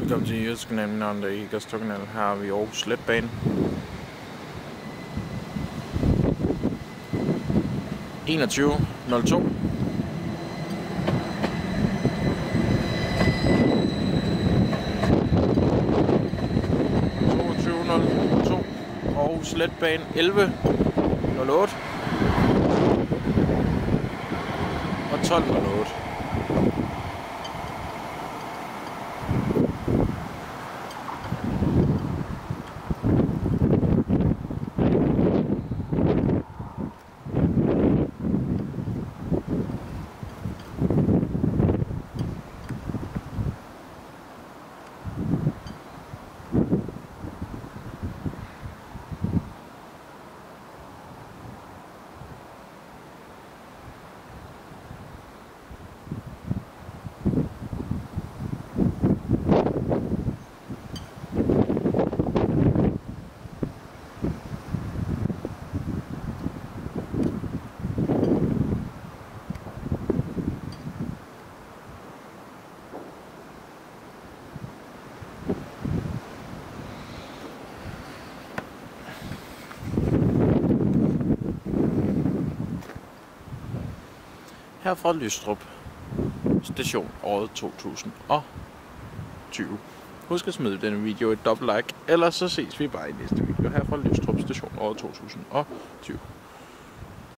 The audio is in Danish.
Velkommen til Jydskanalen, der i Gastrokanalen. Her er vi i Aarhus Letbane. 21:02. Aarhus Letbane 11:08 og 12:08. Her fra Lystrup station året 2020. Husk at smide denne video et dobbelt like, ellers så ses vi bare i næste video her fra Lystrup station året 2020.